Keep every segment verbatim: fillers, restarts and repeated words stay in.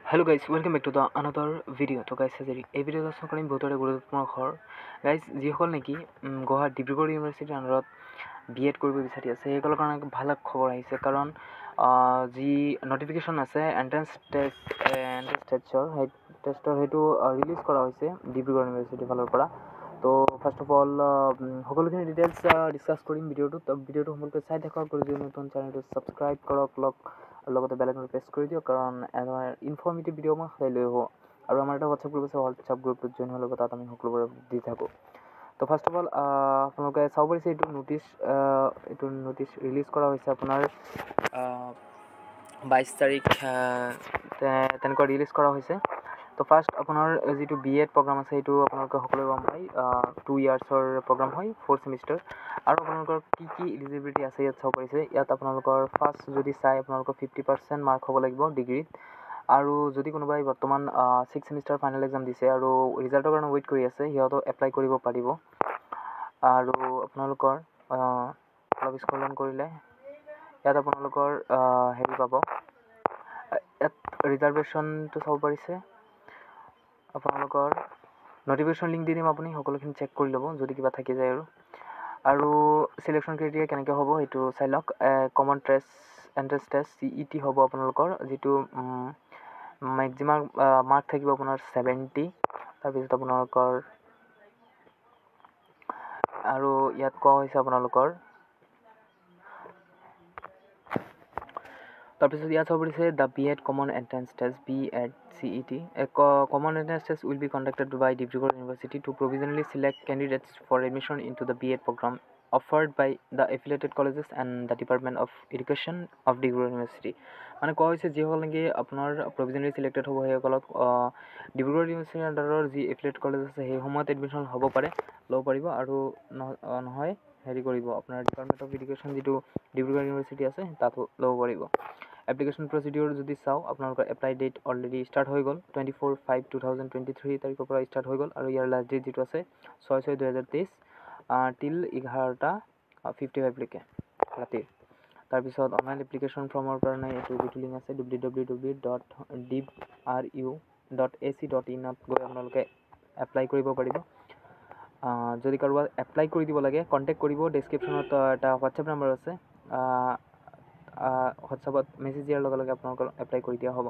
Hello guys, welcome back to the another video. So guys, আজি এই ভিডিঅ'ত আলোচনা কৰিম বহুতৰে গুৰুত্বপূৰ্ণ খবৰ। গাইজ যিসকল নেকি গুৱাহাটী ডিব্ৰুগড় ইউনিভাৰ্চিটিৰ আণ্ডাৰত বি এড কৰিব বিচাৰি আছে সেইসকলৰ কাৰণে ভাল খবৰ আহিছে, কাৰণ যি নটিফিকেশ্যন আছে এণ্ট্ৰেন্স টেষ্ট এণ্ট্ৰেন্স টেষ্টৰ সেই টেষ্টৰ সেইটো ৰিলিজ কৰা হৈছে ডিব্ৰুগড় ইউনিভাৰ্চিটিৰ ফালৰ পৰা। তো ফাৰ্ষ্ট অফ অল সকলোখিনি ডিটেইলছ ডিছকাছ কৰিম ভিডিঅ'টোত। ভিডিঅ'টো সম্পূৰ্ণকৈ চাই থাকক, আৰু যদি নতুন চেনেলটো ছাবস্ক্ৰাইব কৰক লগ আৰু লগতে বেল আইকনটো প্ৰেছ কৰি দিয়ক, কাৰণ এনে ইনফৰ্মেটিভ ভিডিঅ' মই সদায় লৈ আহোঁ। আৰু আমাৰ এটা হোৱাটছআপ গ্ৰুপ আছে, হোৱাটছআপ গ্ৰুপটোত জইন হৈ ল'ব, তাত আমি সকলোবোৰে দি থাকোঁ। তো ফাৰ্ষ্ট অফ অল আপোনালোকে চাব পাৰিছে এইটো নটিছ এইটো নটিছ ৰিলিজ কৰা হৈছে আপোনাৰ বাইছ তাৰিখ তেনেকুৱা ৰিলিজ কৰা হৈছে। তো ফাৰ্ষ্ট আপোনাৰ যিটো বি এড প্ৰগ্ৰাম আছে সেইটো আপোনালোকে সকলোৱে গম পায়, টু ইয়াৰ্ছৰ প্ৰগ্ৰাম হয়, ফ'ৰ ছেমিষ্টাৰ। আৰু আপোনালোকৰ কি কি ইলিজিবিলিটি আছে ইয়াত চাব পাৰিছে। ইয়াত আপোনালোকৰ ফাৰ্ষ্ট যদি চাই আপোনালোকৰ ফিফটি পাৰ্চেণ্ট মাৰ্ক হ'ব লাগিব ডিগ্ৰীত। আৰু যদি কোনোবাই বৰ্তমান ছিক্স ছেমিষ্টাৰ ফাইনেল এক্সাম দিছে আৰু ৰিজাল্টৰ কাৰণে ৱেইট কৰি আছে, সিহঁতেও এপ্লাই কৰিব পাৰিব। আৰু আপোনালোকৰ অলপ স্ক্ৰল কৰিলে ইয়াত আপোনালোকৰ হেৰি পাব, ইয়াত ৰিজাৰ্ভেশ্যনটো চাব পাৰিছে। আপোনালোকৰ নটিফিকেশ্যন লিংক দি দিম, আপুনি সকলোখিনি চেক কৰি ল'ব যদি কিবা থাকি যায়। আৰু আৰু চিলেকশ্যন ক্ৰাইটেৰিয়া কেনেকৈ হ'ব সেইটো চাই লওক। Common test entrance test C E T হ'ব আপোনালোকৰ, যিটো মেক্সিমাম মাৰ্ক থাকিব আপোনাৰ ছেভেণ্টি। তাৰপিছত আপোনালোকৰ আৰু ইয়াত কোৱা হৈছে আপোনালোকৰ তাৰপিছত ইয়াত চাব পাৰিছে the B Ed common entrance test B Ed C E T common entrance test will be conducted by Dibrugarh university to provisionally select candidates for admission into the B E D program offered by the affiliated colleges and the Department of Education of Dibrugarh University। মানে কোৱা হৈছে যিসকল নেকি আপোনাৰ প্ৰভিজনেলি selected হ'ব সেইসকলক ডিব্ৰুগড় ইউনিভাৰ্চিটিৰ আণ্ডাৰৰ যি এফিলিয়েট কলেজ আছে সেই সময়ত এডমিশ্যন হ'ব পাৰে, ল'ব পাৰিব। আৰু নহয় হেৰি কৰিব আপোনাৰ ডিপাৰ্টমেণ্ট অফ এডুকেশ্যন যিটো ডিব্ৰুগড় ইউনিভাৰ্চিটি আছে তাতো ল'ব পাৰিব। এপ্লিকেশ্যন প্ৰচিডিউৰ যদি চাওঁ, আপোনালোকৰ এপ্লাই ডেট অলৰেডি ষ্টাৰ্ট হৈ গ'ল, twenty four five two thousand twenty three তাৰিখৰ পৰা ষ্টাৰ্ট হৈ গ'ল। আৰু ইয়াৰ লাষ্ট ডেট যিটো আছে ছয় ছয় দুহেজাৰ তেইছ টিল এঘাৰটা ফিফটি ফাইভলৈকে ৰাতিৰ। তাৰপিছত অনলাইন এপ্লিকেশ্যন ফৰ্মৰ কাৰণে এইটো যিটো লিংক আছে W W W dot dib R U dot A C dot ইনত গৈ আপোনালোকে এপ্লাই কৰিব পাৰিব। যদি কাৰোবাক এপ্লাই কৰি দিব লাগে কণ্টেক্ট কৰিব, ডেছক্ৰিপশ্যনত এটা হোৱাটছএপ নম্বৰ আছে, হোৱাটছএপত মেছেজ দিয়াৰ লগে লগে আপোনালোকৰ এপ্লাই কৰি দিয়া হ'ব।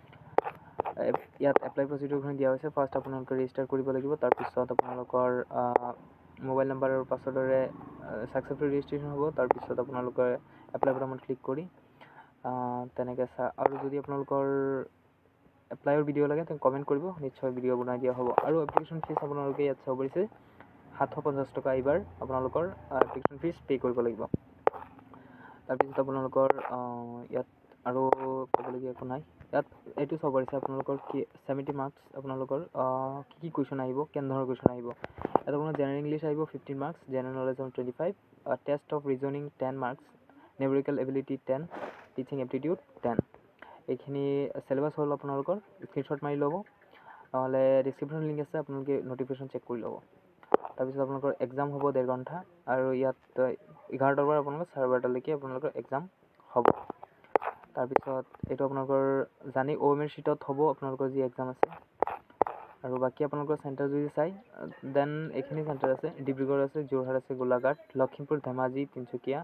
ইয়াত এপ্লাই প্ৰচিডিউৰখিনি দিয়া হৈছে। ফাৰ্ষ্ট আপোনালোকে ৰেজিষ্টাৰ কৰিব লাগিব, তাৰপিছত আপোনালোকৰ মোবাইল নাম্বাৰ আৰু পাছৱৰ্ডেৰে ছাকচেছফুল ৰেজিষ্ট্ৰেশ্যন হ'ব। তাৰপিছত আপোনালোকে এপ্লাই বাটনত ক্লিক কৰি তেনেকৈ চা আৰু যদি আপোনালোকৰ এপ্লাইৰ ভিডিঅ' লাগে তেন্তে কমেণ্ট কৰিব, নিশ্চয় ভিডিঅ' বনাই দিয়া হ'ব। আৰু এপ্লিকেশ্যন ফিজ আপোনালোকে ইয়াত চাব পাৰিছে সাতশ পঞ্চাছ টকা এইবাৰ আপোনালোকৰ এপ্লিকেশ্যন ফিজ পে' কৰিব লাগিব। তাৰপিছত আপোনালোকৰ ইয়াত আৰু ক'বলগীয়া একো নাই। ইয়াত এইটো চাব পাৰিছে আপোনালোকৰ কি ছেভেণ্টি মাৰ্কছ আপোনালোকৰ কি কি কুৱেশ্যন আহিব, কেনেধৰণৰ কুৱেশ্যন আহিব। ইয়াত আপোনাৰ জেনেৰেল ইংলিছ আহিব fifteen marks, general knowledge twenty five, test of reasoning ten marks, numerical ability ten, teaching aptitude ten. এইখিনি চিলেবাছ হ'ল আপোনালোকৰ, স্ক্ৰীনশ্বট মাৰি ল'ব, নহ'লে ডিছক্ৰিপশ্যন লিংক আছে, আপোনালোকে নটিফিকেশ্যন চেক কৰি ল'ব। তাৰপিছত আপোনালোকৰ এক্সাম হ'ব ডেৰ ঘণ্টা, আৰু ইয়াত এঘাৰটাৰ পৰা আপোনালোকৰ চাৰে বাৰটালৈকে আপোনালোকৰ এক্সাম হ'ব। তাৰপিছত এইটো আপোনালোকৰ জানি অ' এম এৰ শ্বীটত হ'ব আপোনালোকৰ যি এক্সাম আছে। আৰু বাকী আপোনালোকৰ চেণ্টাৰ যদি চাই দেন এইখিনি চেণ্টাৰ আছে, ডিব্ৰুগড় আছে, যোৰহাট আছে, গোলাঘাট, লখিমপুৰ, ধেমাজি, তিনিচুকীয়া,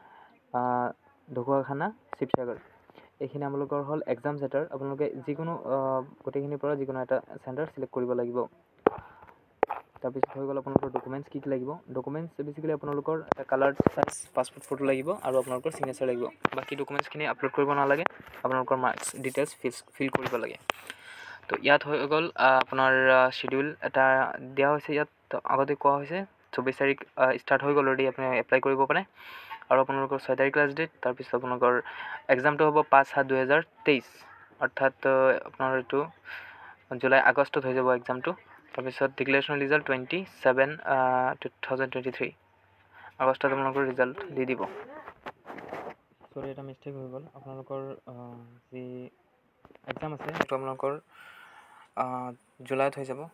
ঢকুৱাখানা, শিৱসাগৰ। এইখিনি আপোনালোকৰ হ'ল এক্সাম চেণ্টাৰ। আপোনালোকে যিকোনো গোটেইখিনিৰ পৰা যিকোনো এটা চেণ্টাৰ চিলেক্ট কৰিব লাগিব। তাৰপিছত হৈ গ'ল আপোনালোকৰ ডকুমেণ্টছ কি কি লাগিব। ডকুমেণ্টছ বেচিকেলি আপোনালোকৰ এটা কালাৰ চাইজ পাছপৰ্ট ফটো লাগিব আৰু আপোনালোকৰ চিগনেচাৰ লাগিব। বাকী ডকুমেণ্টছখিনি আপলোড কৰিব নালাগে, আপোনালোকৰ মাৰ্কছ ডিটেইলছ ফিল ফিল কৰিব লাগে। তো ইয়াত হৈ গ'ল আপোনাৰ শ্বিডিউল এটা দিয়া হৈছে। ইয়াত আগতে কোৱা হৈছে চৌবিছ তাৰিখ ষ্টাৰ্ট হৈ গ'ল অলৰেডি, আপুনি এপ্লাই কৰিব পাৰে। আৰু আপোনালোকৰ ছয় তাৰিখ লাষ্ট ডেট। তাৰপিছত আপোনালোকৰ এক্সামটো হ'ব পাঁচ সাত দুহেজাৰ তেইছ, অৰ্থাৎ আপোনাৰ এইটো জুলাই আগষ্টত হৈ যাব এক্সামটো। তাৰপিছত declaration result twenty seven two thousand twenty three আগষ্টত আপোনালোকৰ ৰিজাল্ট দি দিব। চৰি এটা মিষ্টেক হৈ গ'ল, আপোনালোকৰ যি এক্সাম আছে সেইটো আপোনালোকৰ জুলাইত হৈ যাব,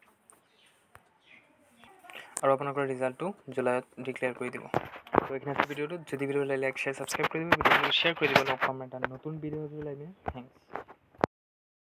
আৰু আপোনালোকৰ ৰিজাল্টটো জুলাইত ডিক্লেয়াৰ কৰি দিব। তো এইখিনি আছে ভিডিঅ'টো। যদি ভিডিঅ' লাগিলে লাইক শ্বেয়াৰ ছাবস্ক্ৰাইব কৰি দিব, ভিডিঅ'টো শ্বেয়াৰ কৰি দিব, লগ পাম এটা নতুন ভিডিঅ' লাগিলে। থেংকছ।